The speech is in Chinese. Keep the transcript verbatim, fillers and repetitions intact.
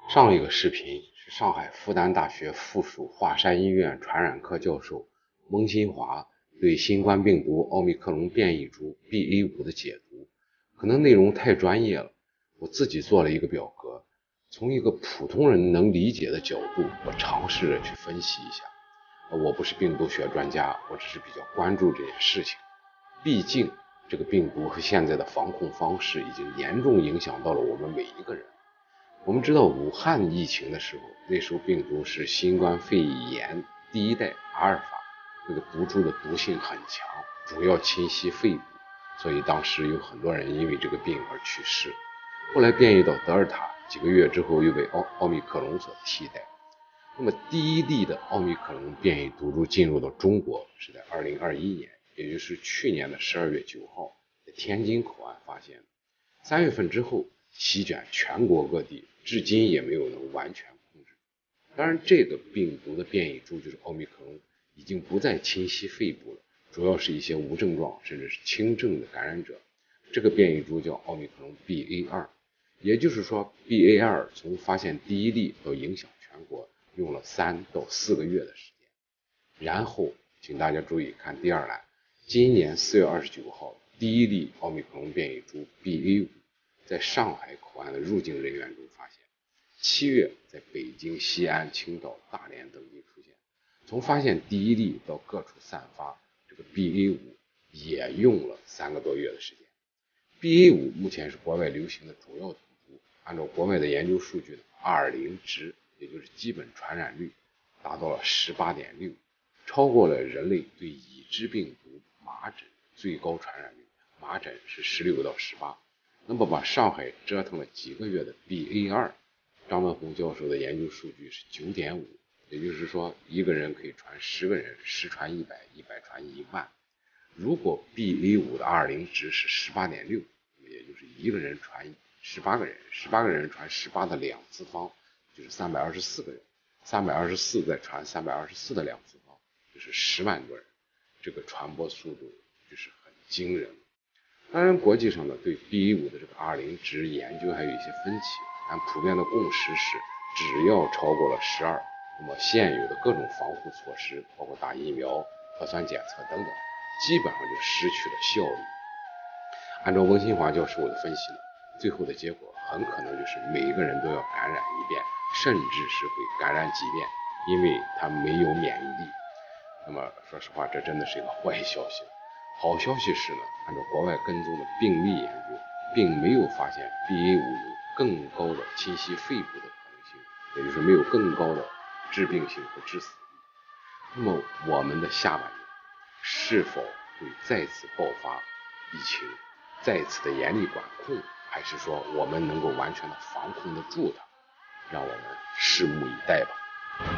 上一个视频是上海复旦大学附属华山医院传染科教授翁新华对新冠病毒奥密克戎变异株 B A 五 的解读，可能内容太专业了，我自己做了一个表格，从一个普通人能理解的角度，我尝试着去分析一下。我不是病毒学专家，我只是比较关注这件事情。毕竟这个病毒和现在的防控方式已经严重影响到了我们每一个人。我们知道武汉疫情的时候，那时候病毒是新冠肺炎第一代阿尔法，那个毒株的毒性很强，主要侵袭肺部，所以当时有很多人因为这个病而去世。后来变异到德尔塔，几个月之后又被奥奥密克戎所替代。那么第一例的奥密克戎变异毒株进入到中国是在二零二一年，也就是去年的十二月九号，在天津口岸发现的。三月份之后席卷全国各地，至今也没有能完全控制。当然，这个病毒的变异株就是奥密克戎，已经不再侵袭肺部了，主要是一些无症状甚至是轻症的感染者。这个变异株叫奥密克戎 B A 二， 也就是说 B A 二 从发现第一例到影响全国用了三到四个月的时间。然后请大家注意看第二栏，今年四月二十九号，第一例奥密克戎变异株 B A 五 在上海口岸的入境人员中发现，七月在北京、西安、青岛、大连等地出现。从发现第一例到各处散发，这个 B A 五 也用了三个多月的时间。B A 五 目前是国外流行的主要毒株，按照国外的研究数据的 二零 值，也就是基本传染率达到了 十八点六， 超过了人类对已知病毒麻疹最高传染率，麻疹是十六到十八。那么把上海折腾了几个月的 B A 二， 张文宏教授的研究数据是 九点五， 也就是说一个人可以传十个人，十传一百，一百传一万。如果 B A 五 的二零值是 十八点六， 也就是一个人传十八个人，十八个人传十八的两次方，就是三百二十四个人，三百二十四再传三百二十四的两次方，就是十万多人，这个传播速度就是很惊人。当然国际上呢对 B A 五 的这个二零值研究还有一些分歧，但普遍的共识是只要超过了十二，那么现有的各种防护措施，包括打疫苗、核酸检测等等，基本上就失去了效力。按照翁新华教授的分析呢，最后的结果很可能就是每一个人都要感染一遍，甚至是会感染几遍，因为他没有免疫力。那么说实话，这真的是一个坏消息。好消息是呢，按照国外跟踪的病例研究，并没有发现 B A 五 有更高的侵袭肺部的可能性，也就是没有更高的致病性和致死率。那么我们的下半年是否会再次爆发疫情，再次的严厉管控，还是说我们能够完全的防控得住它，让我们拭目以待吧。